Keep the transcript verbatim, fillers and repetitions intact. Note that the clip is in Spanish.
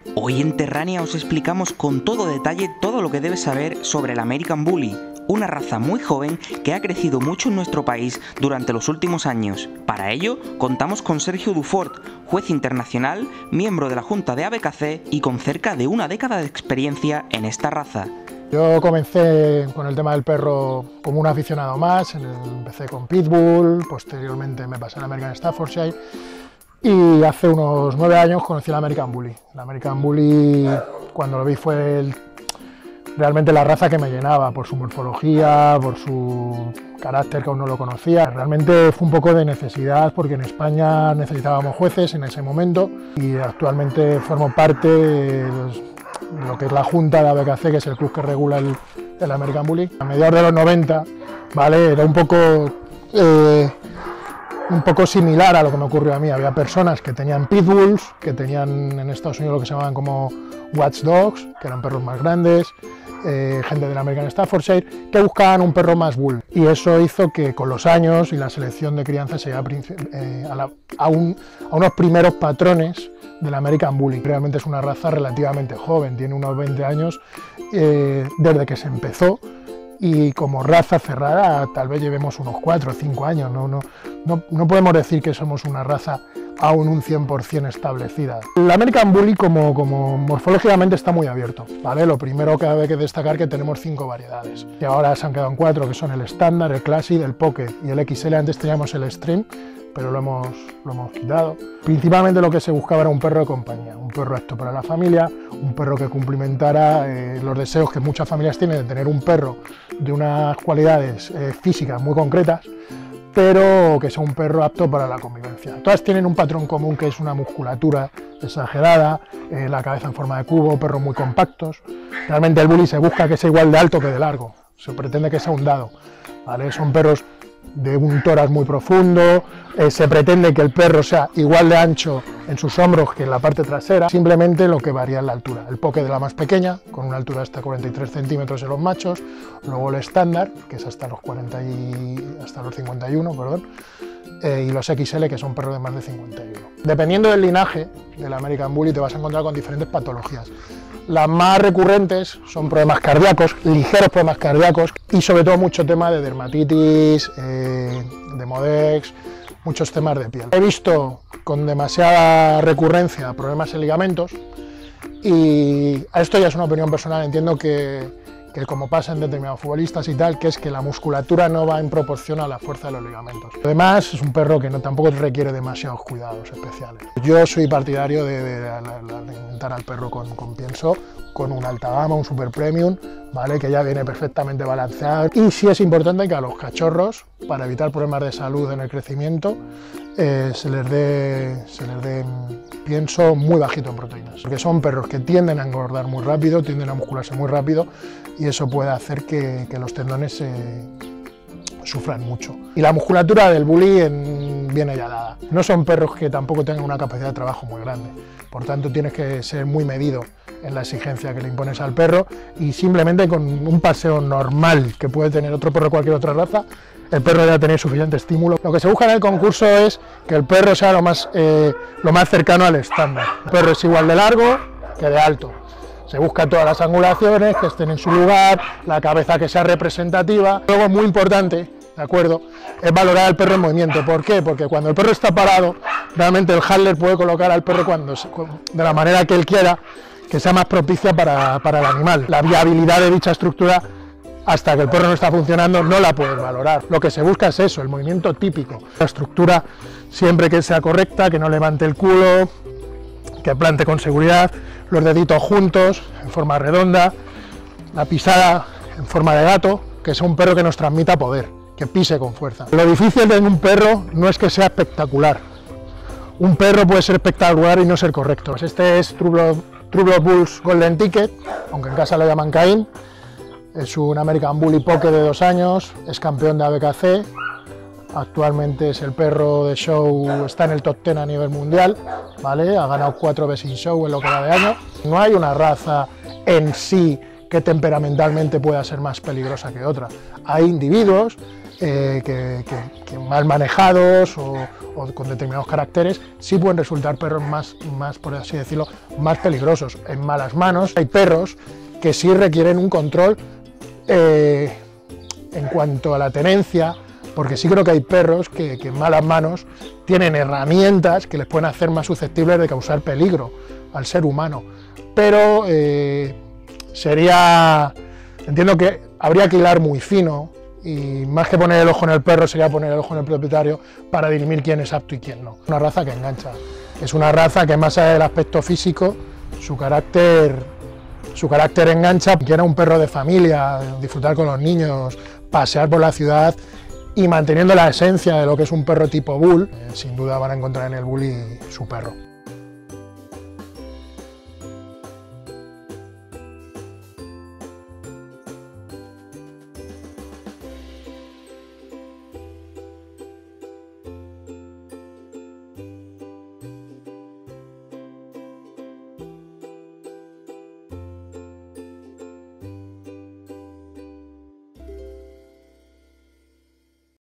Hoy en Terrania os explicamos con todo detalle todo lo que debes saber sobre el American Bully, una raza muy joven que ha crecido mucho en nuestro país durante los últimos años. Para ello, contamos con Sergio Dufort, juez internacional, miembro de la Junta de A B K C y con cerca de una década de experiencia en esta raza. Yo comencé con el tema del perro como un aficionado más, empecé con Pitbull, posteriormente me pasé al American Staffordshire y hace unos nueve años conocí el American Bully. El American Bully, cuando lo vi, fue el, realmente la raza que me llenaba por su morfología, por su carácter, que aún no lo conocía. Realmente fue un poco de necesidad porque en España necesitábamos jueces en ese momento y actualmente formo parte de los, lo que es la Junta de A B K C, que es el club que regula el, el American Bully. A mediados de los noventa, ¿vale? Era un poco, eh, un poco similar a lo que me ocurrió a mí. Había personas que tenían pitbulls, que tenían en Estados Unidos lo que se llamaban como watchdogs, que eran perros más grandes, eh, gente del American Staffordshire, que buscaban un perro más bull. Y eso hizo que con los años y la selección de crianza se llegara eh, a, la, a, un, a unos primeros patrones del American Bully. Realmente es una raza relativamente joven, tiene unos veinte años eh, desde que se empezó, y como raza cerrada tal vez llevemos unos cuatro o cinco años. No, no, no, no podemos decir que somos una raza aún un cien por cien establecida. El American Bully como, como morfológicamente está muy abierto, ¿vale? Lo primero que hay que destacar es que tenemos cinco variedades, que ahora se han quedado en cuatro, que son el estándar, el Classic, el Pocket y el X L. Antes teníamos el Extreme, pero lo hemos, lo hemos quitado. Principalmente lo que se buscaba era un perro de compañía, un perro apto para la familia, un perro que cumplimentara eh, los deseos que muchas familias tienen de tener un perro de unas cualidades eh, físicas muy concretas, pero que sea un perro apto para la convivencia. Todas tienen un patrón común, que es una musculatura exagerada, eh, la cabeza en forma de cubo, perros muy compactos. Realmente el Bully se busca que sea igual de alto que de largo, se pretende que sea un dado, ¿vale? Son perros de un tórax muy profundo, eh, se pretende que el perro sea igual de ancho en sus hombros que en la parte trasera, simplemente lo que varía es la altura. El Pocket de la más pequeña, con una altura hasta cuarenta y tres centímetros en los machos, luego el estándar, que es hasta los, cuarenta y, hasta los cincuenta y uno, perdón, eh, y los X L, que son perros de más de cincuenta y uno. Dependiendo del linaje del American Bully te vas a encontrar con diferentes patologías. Las más recurrentes son problemas cardíacos, ligeros problemas cardíacos y sobre todo mucho tema de dermatitis, eh, de modex, muchos temas de piel. He visto con demasiada recurrencia problemas en ligamentos y a esto ya es una opinión personal, entiendo que, que como pasa en determinados futbolistas y tal, que es que la musculatura no va en proporción a la fuerza de los ligamentos. Además es un perro que no, tampoco requiere demasiados cuidados especiales. Yo soy partidario de, de, de alimentar al perro con, con pienso, con una alta gama, un super premium, ¿vale? Que ya viene perfectamente balanceado. Y sí es importante que a los cachorros, para evitar problemas de salud en el crecimiento, eh, se les dé, se les dé pienso muy bajito en proteínas, porque son perros que tienden a engordar muy rápido, tienden a muscularse muy rápido, y eso puede hacer que, que los tendones se sufran mucho. Y la musculatura del Bully en, viene ya dada. No son perros que tampoco tengan una capacidad de trabajo muy grande, por tanto tienes que ser muy medido en la exigencia que le impones al perro, y simplemente con un paseo normal que puede tener otro perro de cualquier otra raza, el perro debe tener suficiente estímulo. Lo que se busca en el concurso es que el perro sea lo más, eh, lo más cercano al estándar. El perro es igual de largo que de alto. Se busca todas las angulaciones, que estén en su lugar, la cabeza que sea representativa. Luego, muy importante, ¿de acuerdo?, es valorar al perro en movimiento. ¿Por qué? Porque cuando el perro está parado, realmente el handler puede colocar al perro cuando, de la manera que él quiera, que sea más propicia para, para el animal. La viabilidad de dicha estructura, hasta que el perro no está funcionando, no la puedes valorar. Lo que se busca es eso, el movimiento típico. La estructura siempre que sea correcta, que no levante el culo, que plante con seguridad, los deditos juntos, en forma redonda, la pisada en forma de gato, que sea un perro que nos transmita poder, que pise con fuerza. Lo difícil de un perro no es que sea espectacular. Un perro puede ser espectacular y no ser correcto. Este es True Blood, True Blood Bulls Golden Ticket, aunque en casa lo llaman Caín. Es un American Bully Pocket de dos años, es campeón de A B K C, actualmente es el perro de show, está en el top diez a nivel mundial, ¿vale? Ha ganado cuatro Best in Show en lo que va de año. No hay una raza en sí que temperamentalmente pueda ser más peligrosa que otra. Hay individuos eh, que, que, que mal manejados o, o con determinados caracteres, sí pueden resultar perros más, más, por así decirlo, más peligrosos. En malas manos hay perros que sí requieren un control eh, en cuanto a la tenencia, porque sí creo que hay perros que, que en malas manos tienen herramientas que les pueden hacer más susceptibles de causar peligro al ser humano. Pero eh, sería, entiendo que habría que hilar muy fino, y más que poner el ojo en el perro sería poner el ojo en el propietario para dirimir quién es apto y quién no. Una raza que engancha, es una raza que más allá del aspecto físico, su carácter, su carácter engancha. Quiera un perro de familia, disfrutar con los niños, pasear por la ciudad y manteniendo la esencia de lo que es un perro tipo bull, eh, sin duda van a encontrar en el bully su perro.